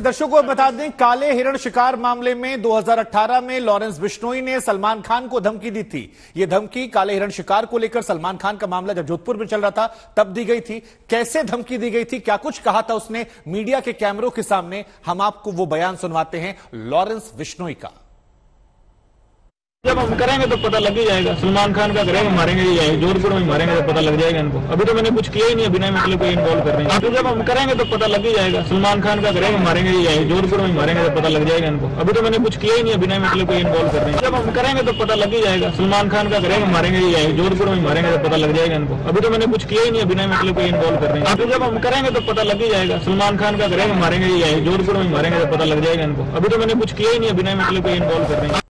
दर्शकों को बता दें, काले हिरण शिकार मामले में 2018 में लॉरेंस बिश्नोई ने सलमान खान को धमकी दी थी। यह धमकी काले हिरण शिकार को लेकर सलमान खान का मामला जब जोधपुर में चल रहा था तब दी गई थी। कैसे धमकी दी गई थी, क्या कुछ कहा था उसने मीडिया के कैमरों के सामने, हम आपको वो बयान सुनवाते हैं लॉरेंस बिश्नोई का। जब हम करेंगे तो पता लग ही जाएगा। सलमान खान का करेंगे, मारेंगे ही जाएंगे, जोधपुर में मारेंगे तो पता लग जाएगा इनको। अभी तो मैंने कुछ किया ही नहीं, बिना मतलब कोई इन्वॉल्व कर रहे हैं। तो जब हम करेंगे तो पता लग ही जाएगा। सलमान खान का करेंगे, मारेंगे ही जाएंगे, जोधपुर में मारेंगे तो पता लग जाएगा इनको। अभी तो मैंने कुछ किया ही नहीं, बिना मतलब कोई इन्वॉल्व कर रहे हैं। जब हम करेंगे तो पता लग ही जाएगा। सलमान खान का करेंगे, मारेंगे ही जाएंगे, जोधपुर में मारेंगे तो पता लग जाएगा इनको। अभी तो मैंने कुछ किया ही नहीं, बिना मतलब कोई इन्वॉल्व कर रहे हैं। तो जब हम करेंगे तो पता लग ही जाएगा। सलमान खान का करेंगे, मारेंगे ही जाएंगे, जोधपुर में मारेंगे तो पता लग जाएगा इनको। अभी तो मैंने कुछ किया ही नहीं, बिना मतलब कोई इन्वॉल्व कर रहे हैं।